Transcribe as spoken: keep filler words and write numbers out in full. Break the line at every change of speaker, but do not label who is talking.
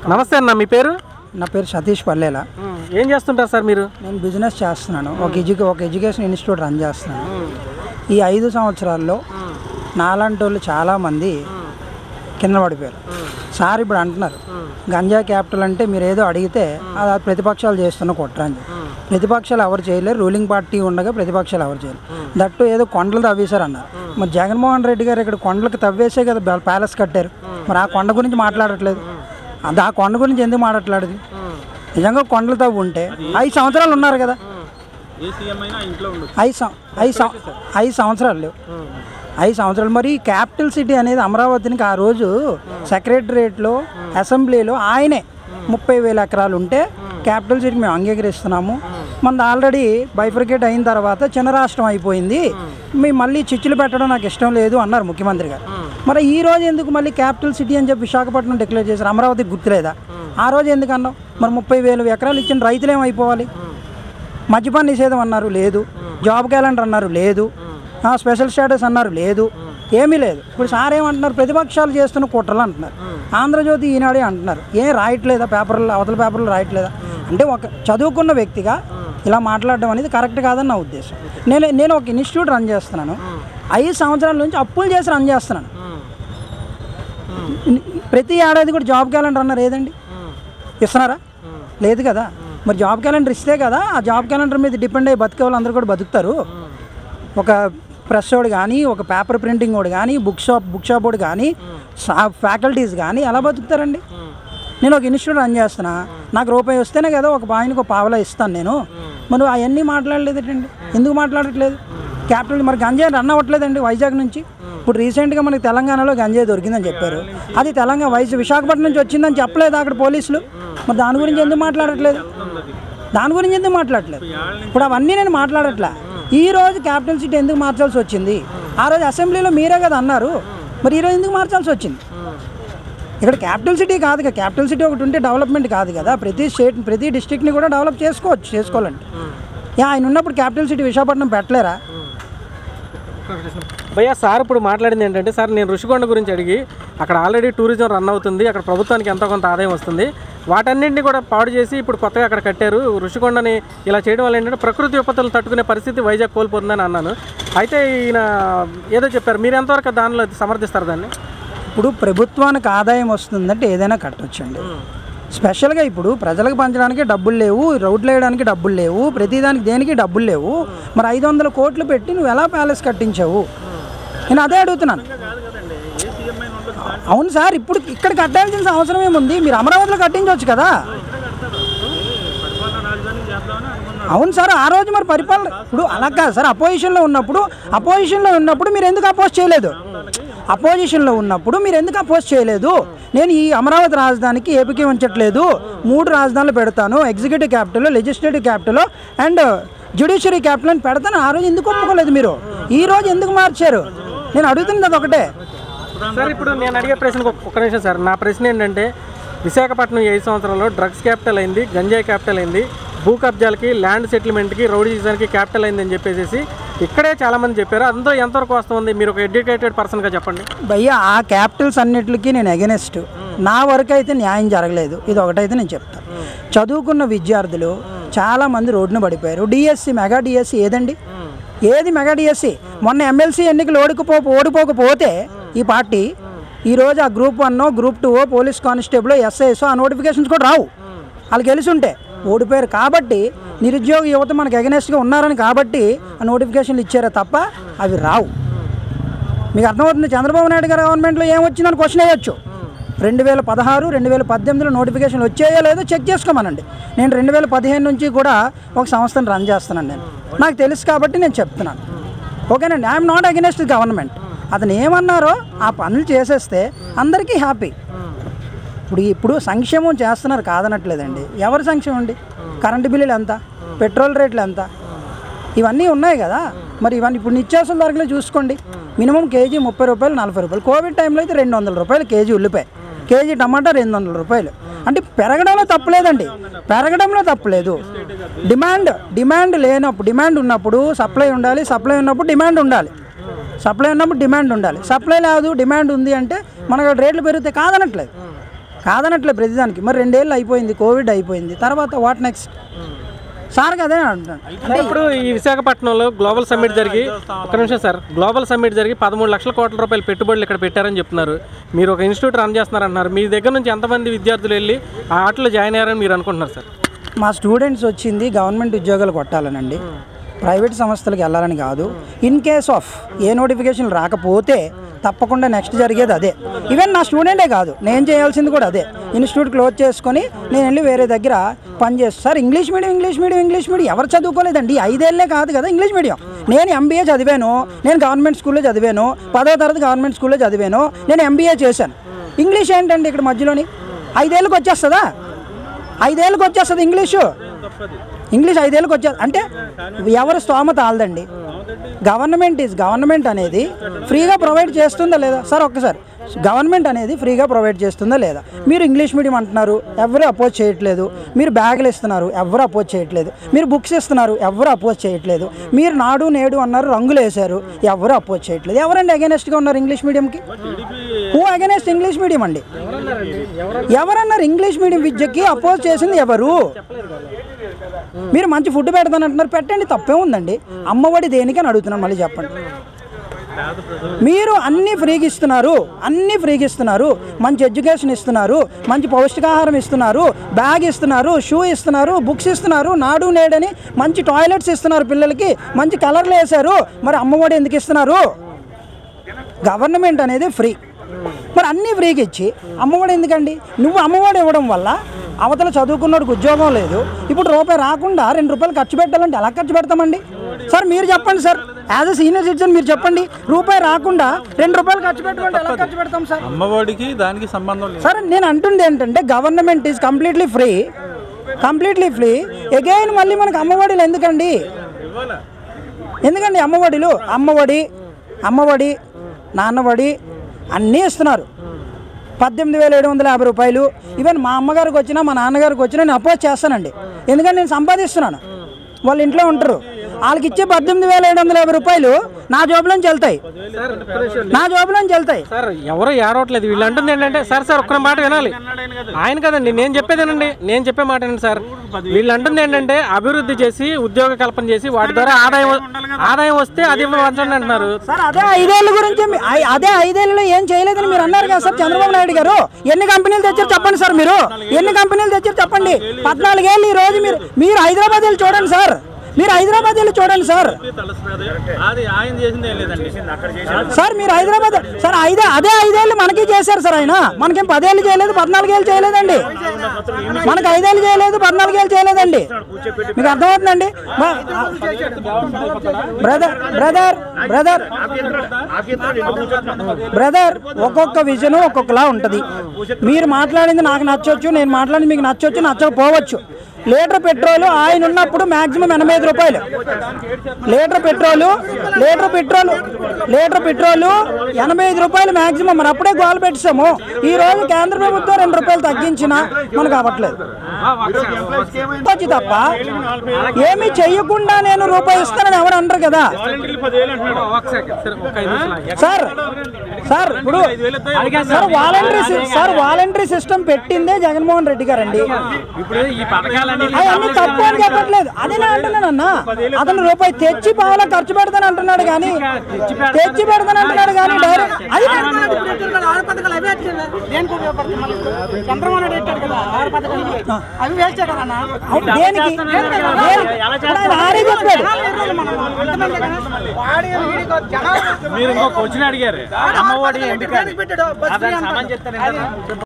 నమస్తే అన్న, మీ పేరు?
నా పేరు సతీష్ పల్లెల.
ఏం చేస్తుంటారు సార్ మీరు?
నేను బిజినెస్ చేస్తున్నాను. ఒక ఎడ్యుకే ఒక ఎడ్యుకేషన్ ఇన్స్టిట్యూట్ రన్ చేస్తున్నాను. ఈ ఐదు సంవత్సరాల్లో నాలాంటి వాళ్ళు చాలామంది కింద పడిపోయారు. సార్ ఇప్పుడు అంటున్నారు గంజా క్యాపిటల్ అంటే మీరు ఏదో అడిగితే అది ప్రతిపక్షాలు చేస్తున్న కుట్రని. ప్రతిపక్షాలు ఎవరు చేయలేరు, రూలింగ్ పార్టీ ఉండగా ప్రతిపక్షాలు ఎవరు చేయలేరు. దట్టు ఏదో కొండలు తవ్వేశారు అన్నారు. మరి జగన్మోహన్ రెడ్డి గారు ఇక్కడ కొండలకు తవ్వేసే కదా ప్యాలెస్ కట్టారు. మరి ఆ కొండ గురించి మాట్లాడట్లేదు. అది ఆ కొండ గురించి ఎందుకు మాట్లాడలేదు? నిజంగా కొండలు తవ్వు ఉంటే ఐదు సంవత్సరాలు ఉన్నారు కదా, ఐదు ఐదు ఐదు సంవత్సరాలు లేవు ఐదు సంవత్సరాలు మరి క్యాపిటల్ సిటీ అనేది అమరావతికి ఆ రోజు సెక్రటరియట్లో అసెంబ్లీలో ఆయనే ముప్పై వేల ఎకరాలు ఉంటే క్యాపిటల్ సిటీ మేము అంగీకరిస్తున్నాము, మనది ఆల్రెడీ బైఫర్కేట్ అయిన తర్వాత చిన్న రాష్ట్రం అయిపోయింది, మీ మళ్ళీ చిచ్చులు పెట్టడం నాకు ఇష్టం లేదు అన్నారు ముఖ్యమంత్రి గారు. మరి ఈ రోజు ఎందుకు మళ్ళీ క్యాపిటల్ సిటీ అని చెప్పి విశాఖపట్నం డిక్లేర్ చేశారు? అమరావతికి గుర్తులేదా? ఆ రోజు ఎందుకు అన్నాం? మరి ముప్పై వేలు ఎకరాలు ఇచ్చిన రైతులు ఏమైపోవాలి? మద్యపాన నిషేధం అన్నారు, లేదు. జాబ్ క్యాలెండర్ అన్నారు, లేదు. స్పెషల్ స్టేటస్ అన్నారు, లేదు. ఏమీ లేదు. ఇప్పుడు సార్ ఏమంటున్నారు? ప్రతిపక్షాలు చేస్తున్న కుట్రలు అంటున్నారు. ఆంధ్రజ్యోతి, ఈనాడే అంటున్నారు. ఏం రాయట్లేదా పేపర్లు, అవతల పేపర్లు రాయట్లేదా? అంటే ఒక చదువుకున్న వ్యక్తిగా ఇలా మాట్లాడడం అనేది కరెక్ట్ కాదని నా ఉద్దేశం. నేను నేను ఒక ఇన్స్టిట్యూట్ రన్ చేస్తున్నాను. ఐదు సంవత్సరాల నుంచి అప్పులు చేసి రన్ చేస్తున్నాను. ప్రతి ఏడాది కూడా జాబ్ క్యాలెండర్ అన్నారు, ఏదండి? ఇస్తున్నారా? లేదు కదా. మరి జాబ్ క్యాలెండర్ ఇస్తే కదా ఆ జాబ్ క్యాలెండర్ మీద డిపెండ్ అయ్యి బతికే వాళ్ళు అందరూ కూడా బతుకుతారు. ఒక ప్రెస్ వాడు కానీ, ఒక పేపర్ ప్రింటింగ్ వాడు కానీ, బుక్ షాప్ బుక్ షాప్ వాడు కానీ, ఫ్యాకల్టీస్ కానీ ఎలా బతుకుతారండి? నేను ఒక ఇన్స్టిట్యూట్ రన్ చేస్తున్నా, నాకు రూపాయి వస్తేనే కదా ఒక ఆయనకు ఒక పావలా ఇస్తాను నేను. మరి అవన్నీ మాట్లాడలేదండి, ఎందుకు మాట్లాడట్లేదు? క్యాపిటల్ మరి గంజాయి రన్ అవ్వట్లేదండి వైజాగ్ నుంచి. ఇప్పుడు రీసెంట్గా మనకి తెలంగాణలో గంజాయి దొరికిందని చెప్పారు. అది తెలంగాణ వైజాగ్ విశాఖపట్నం నుంచి వచ్చిందని చెప్పలేదు అక్కడ పోలీసులు. మరి దాని గురించి ఎందుకు మాట్లాడట్లేదు? దాని గురించి ఎందుకు మాట్లాడట్లేదు? ఇప్పుడు అవన్నీ నేను మాట్లాడట్లే. ఈ రోజు క్యాపిటల్ సిటీ ఎందుకు మార్చాల్సి వచ్చింది? ఆ రోజు అసెంబ్లీలో మీరే కదా అన్నారు. మరి ఈరోజు ఎందుకు మార్చాల్సి వచ్చింది? ఇక్కడ క్యాపిటల్ సిటీ కాదు కదా, క్యాపిటల్ సిటీ ఒకటి ఉంటే డెవలప్మెంట్ కాదు కదా. ప్రతి స్టేట్ ప్రతి డిస్ట్రిక్ట్ని కూడా డెవలప్ చేసుకోవచ్చు, చేసుకోవాలంటే. ఆయన ఉన్నప్పుడు క్యాపిటల్ సిటీ విశాఖపట్నం పెట్టలేరా?
భయ్యా, సార్ ఇప్పుడు మాట్లాడింది ఏంటంటే, సార్ నేను ఋషికొండ గురించి అడిగి అక్కడ ఆల్రెడీ టూరిజం రన్ అవుతుంది, అక్కడ ప్రభుత్వానికి ఎంతో కొంత ఆదాయం వస్తుంది, వాటన్నింటినీ కూడా పాడు చేసి ఇప్పుడు కొత్తగా అక్కడ కట్టారు. ఋషికొండని ఇలా చేయడం వల్ల ఏంటంటే ప్రకృతి విపత్తులను తట్టుకునే పరిస్థితి వైజాగ్ కోల్పోతుందని అన్నాను. అయితే ఈయన ఏదో చెప్పారు, మీరు ఎంతవరకు దానిలో సమర్థిస్తారు దాన్ని?
ఇప్పుడు ప్రభుత్వానికి ఆదాయం వస్తుందంటే ఏదైనా కట్టొచ్చండి. స్పెషల్గా ఇప్పుడు ప్రజలకు పంచడానికి డబ్బులు లేవు, రోడ్లు వేయడానికి డబ్బులు లేవు, ప్రతిదానికి దేనికి డబ్బులు లేవు. మరి ఐదు వందల కోట్లు పెట్టి నువ్వు ఎలా ప్యాలెస్ కట్టించావు? నేను అదే అడుగుతున్నాను. అవును సార్, ఇప్పుడు ఇక్కడ కట్టాల్సిన అవసరం ఏముంది? మీరు అమరావతిలో కట్టించవచ్చు కదా. అవును సార్, ఆ రోజు మరి పరిపాలన ఇప్పుడు అలా కాదు సార్. అపోజిషన్లో ఉన్నప్పుడు అపోజిషన్లో ఉన్నప్పుడు మీరు ఎందుకు అపోజ్ చేయలేదు? అపోజిషన్లో ఉన్నప్పుడు మీరు ఎందుకు అపోజ్ చేయలేదు? నేను ఈ అమరావతి రాజధానికి ఏపీకి ఉంచట్లేదు, మూడు రాజధానులు పెడతాను, executive capital, legislative capital and judiciary capital అని పెడతాను. ఆ రోజు ఎందుకు ఒప్పుకోలేదు మీరు? ఈ రోజు ఎందుకు మార్చారు? నేను అడుగుతున్నది అది ఒకటే
సార్. ఇప్పుడు నేను అడిగే ప్రశ్నకు ఒక్క నిమిషం సార్. నా ప్రశ్న ఏంటంటే, విశాఖపట్నం ఐదు సంవత్సరాల్లో డ్రగ్స్ క్యాపిటల్ అయింది, గంజాయి క్యాపిటల్ అయింది, భూ కబ్జాలకి, ల్యాండ్ సెటిల్మెంట్కి, రౌడీజానికి క్యాపిటల్ అయిందని చెప్పేసి ఇక్కడే చాలామంది చెప్పారు. అందులో ఎంతవరకు వస్తుంది? మీరు ఒక ఎడ్యుకేటెడ్ పర్సన్గా చెప్పండి.
భయ్యా, ఆ క్యాపిటల్స్ అన్నిటికీ నేను అగెనెస్ట్. నా వరకు అయితే న్యాయం జరగలేదు. ఇది ఒకటైతే నేను చెప్తాను. చదువుకున్న విద్యార్థులు చాలామంది రోడ్డున పడిపోయారు. డిఎస్సి, మెగా డిఎస్సి ఏదండి? ఏది మెగా డిఎస్సి? మొన్న ఎమ్మెల్సీ ఎన్నికలు ఓడిపో ఓడిపోకపోతే ఈ పార్టీ ఈరోజు ఆ group one, group two, police constable, SIs ఆ నోటిఫికేషన్స్ కూడా రావు. వాళ్ళు గెలిచి ఉంటే ఓడిపోయారు కాబట్టి, నిరుద్యోగ యువత మనకు అగెనెస్ట్గా ఉన్నారని కాబట్టి ఆ నోటిఫికేషన్లు ఇచ్చారే తప్ప అవి రావు. మీకు అర్థమవుతుంది? చంద్రబాబు నాయుడు గారి గవర్నమెంట్లో ఏం వచ్చిందని క్వశ్చన్ వేయచ్చు. రెండు వేల పదహారు రెండు వేల పద్దెనిమిదిలో నోటిఫికేషన్లు వచ్చాయో లేదో చెక్ చేసుకోమనండి. నేను రెండు వేల పదిహేను నుంచి కూడా ఒక సంస్థను రన్ చేస్తున్నాను. నేను నాకు తెలుసు కాబట్టి నేను చెప్తున్నాను. ఓకేనండి, ఐఎమ్ నాట్ అగెనెస్ట్ గవర్నమెంట్. అతను ఏమన్నారో ఆ పనులు చేసేస్తే అందరికీ హ్యాపీ. ఇప్పుడు ఇప్పుడు సంక్షేమం చేస్తున్నారు కాదనట్లేదండి. ఎవరు సంక్షేమం అండి? కరెంటు బిల్లులు ఎంత, పెట్రోల్ రేట్లు ఎంత, ఇవన్నీ ఉన్నాయి కదా. మరి ఇవన్నీ ఇప్పుడు నిత్యావసర ధరలు చూసుకోండి. మినిమం కేజీ ముప్పై రూపాయలు, నలభై రూపాయలు. కోవిడ్ టైంలో అయితే రెండు వందల రూపాయలు కేజీ ఉల్లిపాయ, కేజీ టమాటా రెండు వందల రూపాయలు. అంటే పెరగడంలో తప్పులేదండి, పెరగడంలో తప్పులేదు. డిమాండ్ డిమాండ్ లేనప్పుడు, డిమాండ్ ఉన్నప్పుడు సప్లై ఉండాలి, సప్లై ఉన్నప్పుడు డిమాండ్ ఉండాలి. సప్లై ఉన్నప్పుడు డిమాండ్ ఉండాలి. సప్లై లేదు, డిమాండ్ ఉంది అంటే మనకు రేట్లు పెరిగితే కాదనట్లేదు. కాదనట్లే ప్రతిదానికి. మరి రెండేళ్ళు అయిపోయింది, కోవిడ్ అయిపోయింది, తర్వాత వాట్ నెక్స్ట్ సార్ అదే అంటున్నాను.
అంటే ఇప్పుడు ఈ విశాఖపట్నంలో గ్లోబల్ సమ్మిట్ జరిగి, ఒక నిమిషం సార్, గ్లోబల్ సమ్మిట్ జరిగి పదమూడు లక్షల కోట్ల రూపాయల పెట్టుబడులు ఇక్కడ పెట్టారని చెప్తున్నారు. మీరు ఒక ఇన్స్టిట్యూట్ రన్ చేస్తున్నారు అంటున్నారు. మీ దగ్గర నుంచి ఎంతమంది విద్యార్థులు వెళ్ళి ఆ ఆటలో జాయిన్ అయ్యారని మీరు అనుకుంటున్నారు సార్?
మా స్టూడెంట్స్ వచ్చింది గవర్నమెంట్ ఉద్యోగాలు కొట్టాలనండి, ప్రైవేట్ సంస్థలకు వెళ్ళాలని కాదు. In case of a notification రాకపోతే తప్పకుండా నెక్స్ట్ జరిగేది అదే. ఈవెన్ నా స్టూడెంటే కాదు, నేను చేయాల్సింది కూడా అదే. ఇన్స్టిట్యూట్ క్లోజ్ చేసుకొని నేను వెళ్ళి వేరే దగ్గర పని చేస్తాను. Sir English medium English medium English medium ఎవరు చదువుకోలేదండి? ఐదేళ్లే కాదు కదా ఇంగ్లీష్ మీడియం. నేను ఎంబీఏ చదివాను, నేను గవర్నమెంట్ స్కూల్లో చదివాను, పదో తరగతి గవర్నమెంట్ స్కూల్లో చదివాను, నేను ఎంబీఏ చేశాను. ఇంగ్లీష్ ఏంటండి ఇక్కడ మధ్యలోని? ఐదేళ్ళకి వచ్చేస్తుందా? ఐదేళ్ళకి వచ్చేస్తుంది ఇంగ్లీషు. ఇంగ్లీష్ ఐదేళ్ళకి వచ్చేది అంటే ఎవరు స్తోమత ఆల్దండి. గవర్నమెంట్ ఈజ్ గవర్నమెంట్ అనేది ఫ్రీగా ప్రొవైడ్ చేస్తుందా లేదా సార్? ఒక్కసారి గవర్నమెంట్ అనేది ఫ్రీగా ప్రొవైడ్ చేస్తుందా లేదా? మీరు ఇంగ్లీష్ మీడియం అంటున్నారు, ఎవరు అపోజ్ చేయట్లేదు. మీరు బ్యాగులు ఇస్తున్నారు, ఎవరు అపోజ్ చేయట్లేదు. మీరు బుక్స్ ఇస్తున్నారు, ఎవరు అపోజ్ చేయట్లేదు. మీరు నాడు నేడు అన్నారు, రంగులు వేశారు, ఎవరు అపోజ్ చేయట్లేదు. ఎవరండి అగెనెస్ట్గా ఉన్నారు ఇంగ్లీష్ మీడియంకి? హూ అగెనెస్ట్ ఇంగ్లీష్ మీడియం అండి? ఎవరన్నారు ఇంగ్లీష్ మీడియం విద్యకి అపోజ్ చేసింది ఎవరు? మీరు మంచి ఫుడ్ పెడతానంటున్నారు, పెట్టండి, తప్పే ఉందండి. అమ్మఒడి దేనికని అడుగుతున్నాను, మళ్ళీ చెప్పండి. మీరు అన్నీ ఫ్రీగా ఇస్తున్నారు, అన్నీ ఫ్రీగా ఇస్తున్నారు, మంచి ఎడ్యుకేషన్ ఇస్తున్నారు, మంచి పౌష్టికాహారం ఇస్తున్నారు, బ్యాగ్ ఇస్తున్నారు, షూ ఇస్తున్నారు, బుక్స్ ఇస్తున్నారు, నాడు నేడని మంచి టాయిలెట్స్ ఇస్తున్నారు, పిల్లలకి మంచి కలర్లు వేశారు. మరి అమ్మఒడి ఎందుకు ఇస్తున్నారు? గవర్నమెంట్ అనేది ఫ్రీ, మరి అన్నీ ఫ్రీగా ఇచ్చి అమ్మఒడి ఎందుకండి? నువ్వు అమ్మఒడి ఇవ్వడం వల్ల అవతల చదువుకున్నోడికి ఉద్యోగం లేదు, ఇప్పుడు రూపాయి రాకుండా రెండు రూపాయలు ఖర్చు పెట్టాలంటే ఎలా ఖర్చు పెడతామండి? సార్ మీరు చెప్పండి sir, as a senior citizen మీరు చెప్పండి, రూపాయి రాకుండా రెండు రూపాయలు ఖర్చు పెట్టాలంటే ఎలా ఖర్చు పెడతాం సార్?
అమ్మఒడికి దానికి సంబంధం లేదు
సార్. నేను అంటుంది ఏంటంటే government is completely free, completely free. Again మళ్ళీ మనకు అమ్మఒడిలు ఎందుకండి? ఎందుకండి అమ్మఒడిలు? అమ్మఒడి అమ్మఒడి నాన్నఒడి అన్నీ ఇస్తున్నారు. పద్దెనిమిది వేల ఏడు వందల యాభై రూపాయలు ఈవెన్ మా అమ్మగారికి వచ్చినా మా నాన్నగారికి వచ్చినా నేను అపోజ్ చేస్తానండి. ఎందుకంటే నేను సంపాదిస్తున్నాను, వాళ్ళు ఇంట్లో ఉంటారు. వాళ్ళకి ఇచ్చే పద్దెనిమిది వేల ఏడు వందల యాభై రూపాయలు నా జోబులోంచి వెళ్తాయి, నా జోబులోంచి వెళ్తాయి.
సార్ ఎవరు ఏడవట్లేదు. వీళ్ళు అంటుంది ఏంటంటే, సార్ సార్ ఒక్క మాట వినాలి, ఆయన కదండి నేను చెప్పేదేనండి, నేను చెప్పే మాట ఏంటంటే సార్, వీళ్ళు అంటుంది ఏంటంటే అభివృద్ధి చేసి ఉద్యోగ కల్పన చేసి వాటి ద్వారా ఆదాయం ఆదాయం వస్తే అది ఇవ్వండి అంటున్నారు
సార్. అదే ఐదేళ్ళ గురించి అదే ఐదేళ్ళలో ఏం చేయలేదని మీరు అన్నారు కదా సార్ చంద్రబాబు నాయుడు గారు. ఎన్ని కంపెనీలు తెచ్చారు చెప్పండి సార్, మీరు ఎన్ని కంపెనీలు తెచ్చారు చెప్పండి. పద్నాలుగేళ్ళు ఈ రోజు మీరు మీరు హైదరాబాద్ వెళ్ళి చూడండి సార్, మీరు హైదరాబాద్ వెళ్ళి చూడండి సార్. సార్ మీరు హైదరాబాద్ సార్ ఐదే అదే ఐదేళ్ళు మనకి చేశారు సార్. ఆయన మనకేం పదేళ్ళు చేయలేదు, పద్నాలుగేళ్ళు చేయలేదండి. మనకు ఐదేళ్ళు చేయలేదు, పద్నాలుగేళ్ళు చేయలేదండి. మీకు అర్థమవుతుందండి? బ్రదర్ బ్రదర్ బ్రదర్ బ్రదర్ ఒక్కొక్క విజన్ ఒక్కొక్కలా ఉంటుంది. మీరు మాట్లాడింది నాకు నచ్చవచ్చు, నేను మాట్లాడింది మీకు నచ్చవచ్చు, నచ్చకపోవచ్చు. లీటర్ పెట్రోల్ ఆయన ఉన్నప్పుడు మ్యాక్సిమం ఎనభై ఐదు రూపాయలు litre petrol litre petrol litre petrol ఎనభై ఐదు రూపాయలు మ్యాక్సిమం. మరి అప్పుడే గోలు పెట్టాము. ఈ రోజు కేంద్ర ప్రభుత్వం రెండు రూపాయలు తగ్గించినా మనకు అవ్వట్లేదు తప్ప ఏమీ చెయ్యకుండా నేను రూపాయి ఇస్తానని ఎవరు అంటారు కదా సార్. సార్ ఇప్పుడు sir voluntary sir voluntary system పెట్టిందే జగన్మోహన్ రెడ్డి గారండి. అవన్నీ తప్పు అని చెప్పట్లేదు, అదే నేను అంటున్నాను అన్న. అతను రూపాయి తెచ్చి పావులా ఖర్చు పెడతాను అంటున్నాడు కానీ తెచ్చి పెడతాను అంటున్నాడు కానీ డైరెక్ట్ అది దేనికి ఆడే చెప్పాడు.
మీరు ఇంకో క్వశ్చన్ అడిగారు, అమ్మఒడి ఎందుకు?